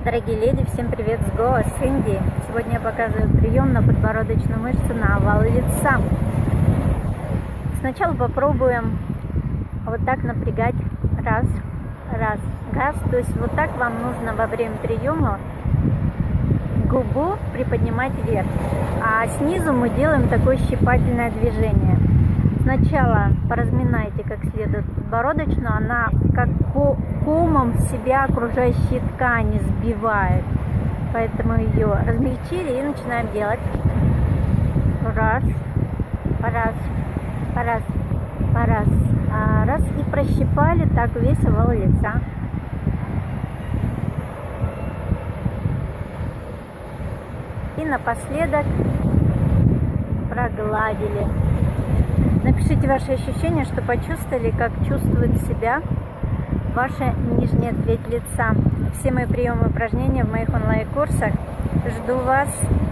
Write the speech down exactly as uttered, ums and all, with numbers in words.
Дорогие леди, всем привет с Гоа, с Индии. Сегодня я показываю прием на подбородочную мышцу, на овал лица. Сначала попробуем вот так напрягать. Раз, раз, раз. То есть вот так вам нужно во время приема губу приподнимать вверх. А снизу мы делаем такое щипательное движение. Сначала поразминайте как следует подбородочную, она как комом себя окружающие ткани сбивает. Поэтому ее размягчили и начинаем делать. Раз, раз, раз, раз, раз. И прощипали так весь овал лица. И напоследок прогладили. Напишите ваши ощущения, что почувствовали, как чувствует себя ваша нижняя треть лица. Все мои приемы и упражнения в моих онлайн-курсах. Жду вас.